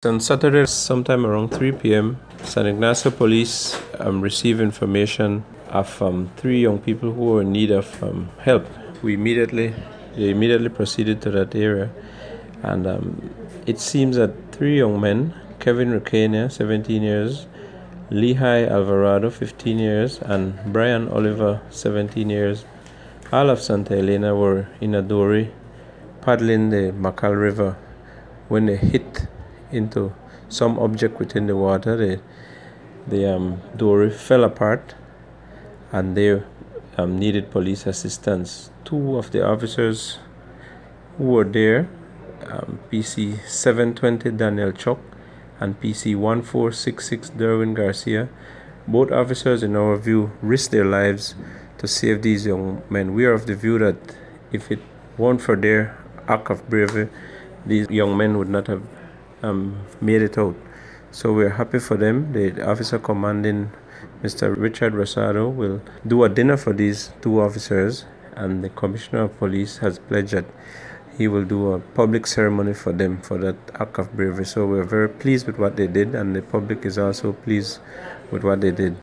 On Saturday, sometime around 3 p.m., San Ignacio Police received information of three young people who were in need of help. They immediately proceeded to that area, and it seems that three young men, Kevin Requena, 17 years, Lehigh Alvarado, 15 years, and Brian Oliver, 17 years, all of Santa Elena, were in a dory paddling the Macal River when they hit into some object within the water. The dory fell apart, and they needed police assistance. Two of the officers who were there, PC 720 Daniel Chuck and PC 1466 Derwin Garcia, both officers, in our view, risked their lives to save these young men. We are of the view that if it weren't for their act of bravery, these young men would not have made it out. So we're happy for them. The officer commanding, Mr. Richard Rosado, will do a dinner for these two officers, and the Commissioner of Police has pledged that he will do a public ceremony for them for that act of bravery. So we're very pleased with what they did, and the public is also pleased with what they did.